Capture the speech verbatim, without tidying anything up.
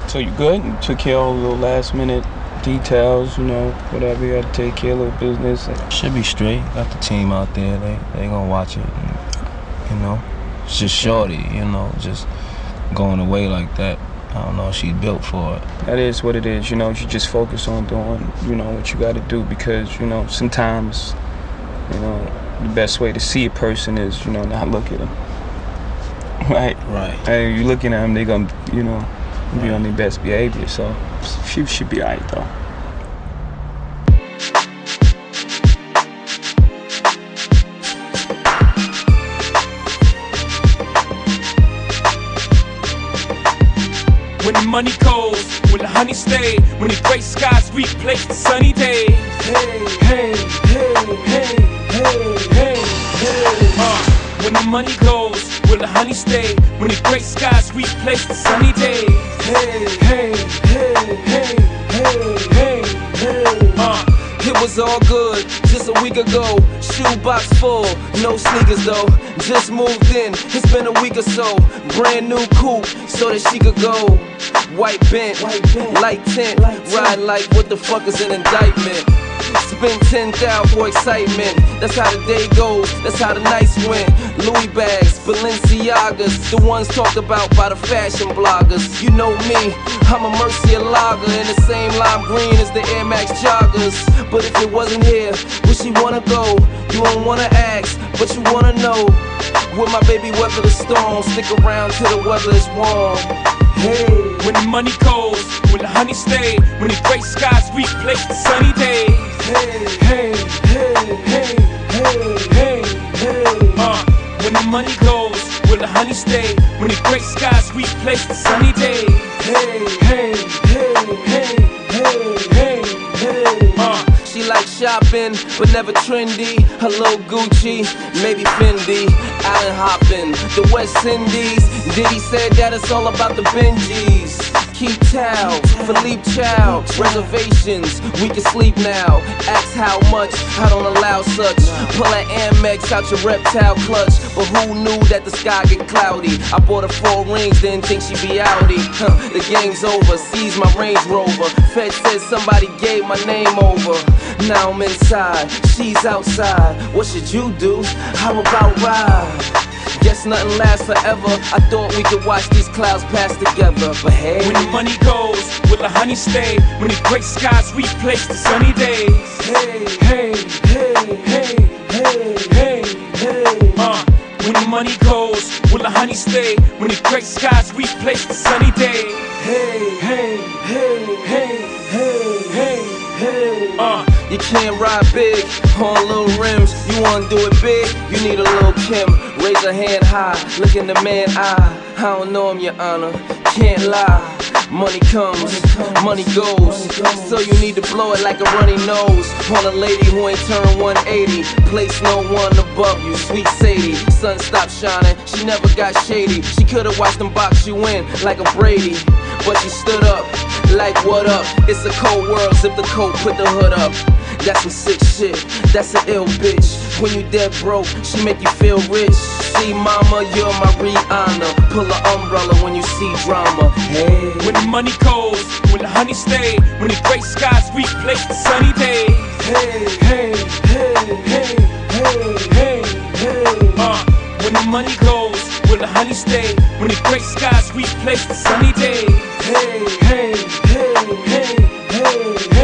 So you good? You took care of all the little last minute details, you know, whatever you had to take care of, little business. Should be straight. Got the team out there. They they gonna watch it. And, you know, it's just shorty. You know, just going away like that. I don't know. She's built for it. That is what it is. You know, you just focus on doing, you know, what you got to do because, you know, sometimes, you know, the best way to see a person is, you know, not look at them. Right. Right. Hey, you looking at them, they gonna, you know, be on their best behavior. So she should be alright though. When the money goes, when the honey stay, when the gray skies replace the sunny days. Hey, hey, hey, hey, hey, hey, hey. Uh, when the money goes, will the honey stay? When the gray skies replace the sunny days. Hey, hey, hey, hey, hey, hey, hey. Uh, it was all good just a week ago. Shoebox full, no sneakers though. Just moved in, it's been a week or so. Brand new coupe, so that she could go. White bent, light tint, ride like what the fuck is an indictment. Spend ten thousand for excitement. That's how the day goes, that's how the nights went. Louis bags, Balenciagas, the ones talked about by the fashion bloggers. You know me, I'm a Murcielago in the same lime green as the Air Max joggers. But if it wasn't here, where she wanna go? You don't wanna ask, but you wanna know. Will my baby weather the storm? Stick around till the weather is warm. Hey, when the money goes, when the honey stay, when the gray skies replace the sunny days. Hey, hey, hey, hey, hey, hey, hey. Uh, when the money goes, will the honey stay? When the gray skies replace the sunny days. Hey, hey, hey, hey, hey, hey, hey. Uh, she like shopping, but never trendy. A little Gucci, maybe Fendi. Allen hopping, the West Indies. Diddy said that it's all about the Benjis. Keep Tao, Philippe Chow, reservations, we can sleep now. Ask how much, I don't allow such. Pull that Amex out your reptile clutch. But who knew that the sky get cloudy? I bought her four rings, didn't think she'd be outie. Huh, the game's over, seize my Range Rover. Fed said somebody gave my name over. Now I'm inside, she's outside. What should you do? How about ride? Guess nothing lasts forever. I thought we could watch these clouds pass together, but hey. When the money goes, will the honey stay? When the gray skies replace the sunny days. Hey, hey, hey, hey, hey, hey, hey. Uh, when the money goes, will the honey stay? When the gray skies replace the sunny days. Hey, hey, hey, hey, hey, hey, hey. Uh, you can't ride big on little rims. You wanna do it big? You need a little Kim. Raise a hand high, look in the man eye. I don't know him, your honor, can't lie. Money comes, money goes, so you need to blow it like a runny nose. On a lady who ain't turned one eighty, place no one above you, sweet Sadie. Sun stopped shining, she never got shady. She could've watched them box you in like a Brady, but she stood up, like what up? It's a cold world, zip the coat, put the hood up. That's some sick shit, that's an ill bitch. When you dead broke, she make you feel rich. See mama, you're my Rihanna. Pull an umbrella when you see drama. Hey, when the money goes, when the honey stay, when the gray skies replace the sunny days. Hey, hey, hey, hey, hey, hey, hey. Uh, when the money goes, will the honey stay? When the gray skies replace the sunny days. Hey, hey, hey, hey, hey, hey.